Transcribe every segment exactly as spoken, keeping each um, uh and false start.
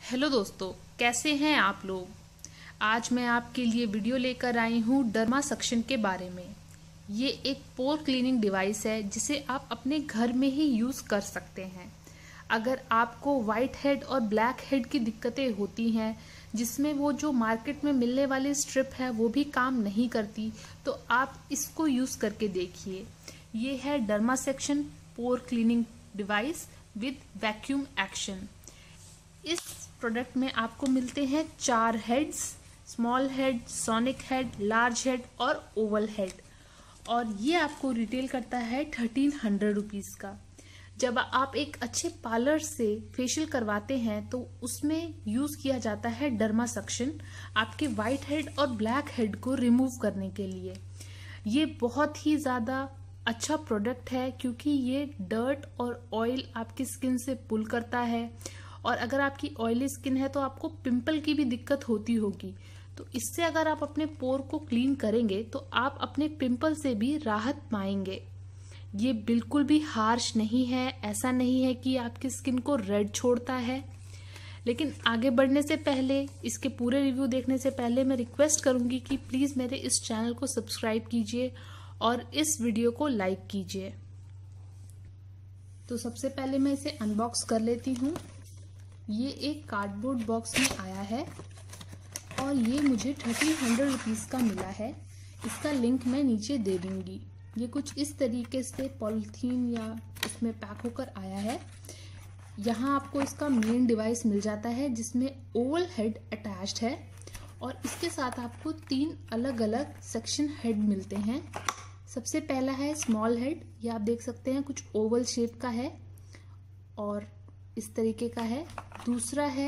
Hello दोस्तों, कैसे हैं आप लोग। आज मैं आपके लिए वीडियो लेकर आई हूँ डर्मासक्शन के बारे में। ये एक पोर क्लीनिंग डिवाइस है जिसे आप अपने घर में ही यूज़ कर सकते हैं। अगर आपको वाइट हेड और ब्लैक हेड की दिक्कतें होती हैं, जिसमें वो जो मार्केट में मिलने वाली स्ट्रिप है वो भी काम नहीं करती, तो आप इसको यूज़ करके देखिए। ये है Dermasuction pore cleaning device with vacuum action. इस प्रोडक्ट में आपको मिलते हैं चार heads, small head, sonic head, large head और ओवल हेड, और ये आपको रिटेल करता है थर्टीन हंड्रेड रुपीज़ का। जब आप एक अच्छे पार्लर से फेशियल करवाते हैं तो उसमें यूज़ किया जाता है डर्मासक्शन, आपके वाइट हेड और ब्लैक हेड को रिमूव करने के लिए। ये बहुत ही ज़्यादा अच्छा प्रोडक्ट है क्योंकि ये डर्ट और ऑयल आपकी स्किन से पुल करता है, और अगर आपकी ऑयली स्किन है तो आपको पिंपल की भी दिक्कत होती होगी, तो इससे अगर आप अपने पोर को क्लीन करेंगे तो आप अपने पिंपल से भी राहत पाएंगे। ये बिल्कुल भी हार्श नहीं है, ऐसा नहीं है कि आपकी स्किन को रेड छोड़ता है। लेकिन आगे बढ़ने से पहले, इसके पूरे रिव्यू देखने से पहले मैं रिक्वेस्ट करूंगी कि प्लीज़ मेरे इस चैनल को सब्सक्राइब कीजिए और इस वीडियो को लाइक कीजिए। तो सबसे पहले मैं इसे अनबॉक्स कर लेती हूँ। ये एक कार्डबोर्ड बॉक्स में आया है और ये मुझे थर्टीन हंड्रेड रुपीज़ का मिला है। इसका लिंक मैं नीचे दे दूंगी। ये कुछ इस तरीके से पॉलिथीन या इसमें पैक होकर आया है। यहाँ आपको इसका मेन डिवाइस मिल जाता है जिसमें ओवल हेड अटैच्ड है, और इसके साथ आपको तीन अलग अलग सेक्शन हेड मिलते हैं। सबसे पहला है स्मॉल हेड, ये आप देख सकते हैं कुछ ओवल शेप का है और इस तरीके का है। दूसरा है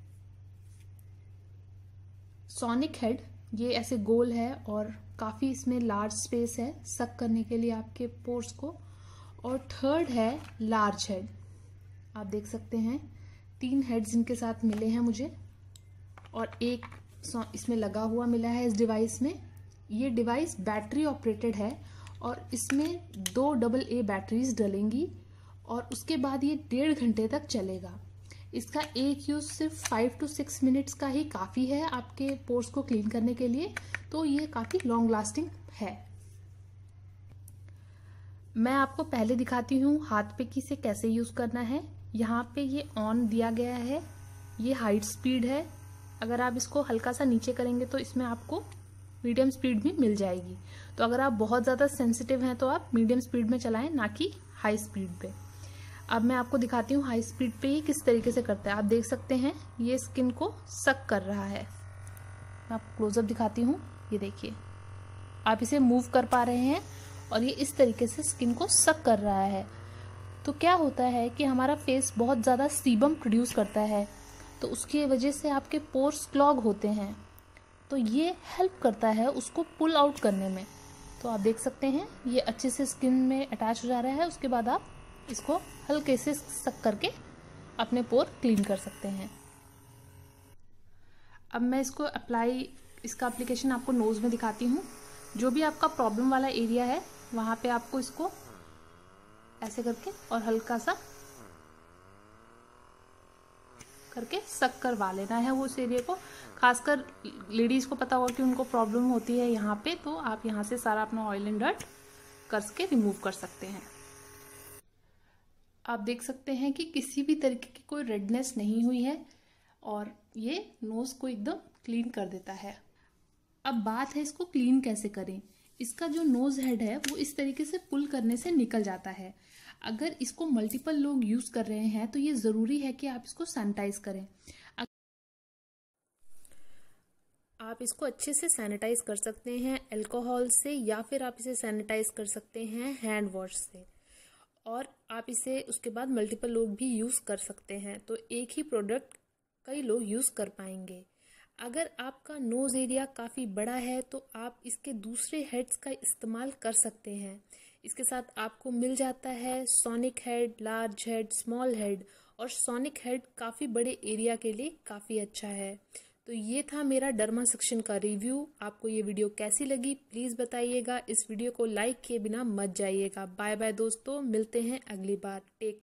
सोनिक हेड, ये ऐसे गोल है और काफी इसमें लार्ज स्पेस है सक करने के लिए आपके पोर्स को। और थर्ड है लार्ज हेड, आप देख सकते हैं तीन हेड्स इनके साथ मिले हैं मुझे, और एक इसमें लगा हुआ मिला है इस डिवाइस में। ये डिवाइस बैटरी ऑपरेटेड है और इसमें दो डबल ए बैटरीज डलेंगी और उसके बाद ये डेढ़ घंटे तक चलेगा। इसका एक यूज सिर्फ फाइव टू सिक्स मिनट्स का ही काफ़ी है आपके पोर्स को क्लीन करने के लिए, तो ये काफ़ी लॉन्ग लास्टिंग है। मैं आपको पहले दिखाती हूँ हाथ पे कि इसे कैसे यूज़ करना है। यहाँ पे ये ऑन दिया गया है, ये हाइट स्पीड है। अगर आप इसको हल्का सा नीचे करेंगे तो इसमें आपको मीडियम स्पीड भी मिल जाएगी। तो अगर आप बहुत ज़्यादा सेंसिटिव हैं तो आप मीडियम स्पीड में चलाएं, ना कि हाई स्पीड पे। अब मैं आपको दिखाती हूँ हाई स्पीड पे ये किस तरीके से करता है। आप देख सकते हैं ये स्किन को सक कर रहा है। मैं आपको क्लोजअप दिखाती हूँ, ये देखिए आप इसे मूव कर पा रहे हैं और ये इस तरीके से स्किन को सक कर रहा है। तो क्या होता है कि हमारा फेस बहुत ज़्यादा सीबम प्रोड्यूस करता है, तो उसकी वजह से आपके पोर्स क्लॉग होते हैं, तो ये हेल्प करता है उसको पुल आउट करने में। तो आप देख सकते हैं ये अच्छे से स्किन में अटैच हो जा रहा है। उसके बाद आप इसको हल्के से सक करके अपने पोर क्लीन कर सकते हैं। अब मैं इसको अप्लाई इसका एप्लीकेशन आपको नोज में दिखाती हूँ। जो भी आपका प्रॉब्लम वाला एरिया है वहाँ पे आपको इसको ऐसे करके और हल्का सा करके सक करवा लेना है वो उस एरिया को। खासकर लेडीज को पता होगा कि उनको प्रॉब्लम होती है यहाँ पे, तो आप यहाँ से सारा अपना ऑयल एंड डर्ट करके रिमूव कर सकते हैं। आप देख सकते हैं कि किसी भी तरीके की कोई रेडनेस नहीं हुई है और ये नोज को एकदम क्लीन कर देता है। अब बात है इसको क्लीन कैसे करें। इसका जो नोज हेड है वो इस तरीके से पुल करने से निकल जाता है। अगर इसको मल्टीपल लोग यूज कर रहे हैं तो ये जरूरी है कि आप इसको सैनिटाइज करें। आप इसको अच्छे से सैनिटाइज कर सकते हैं अल्कोहल से, या फिर आप इसे सैनिटाइज कर सकते हैं हैंड वॉश से, और आप इसे उसके बाद मल्टीपल लोग भी यूज कर सकते हैं। तो एक ही प्रोडक्ट कई लोग यूज कर पाएंगे। अगर आपका नोज एरिया काफी बड़ा है तो आप इसके दूसरे हेड्स का इस्तेमाल कर सकते हैं। इसके साथ आपको मिल जाता है sonic head, large head, small head, और सोनिक हेड काफी बड़े एरिया के लिए काफी अच्छा है। तो ये था मेरा डर्मासेक्शन का रिव्यू। आपको ये वीडियो कैसी लगी प्लीज बताइएगा। इस वीडियो को लाइक किए बिना मत जाइएगा। बाय बाय दोस्तों, मिलते हैं अगली बार। टेक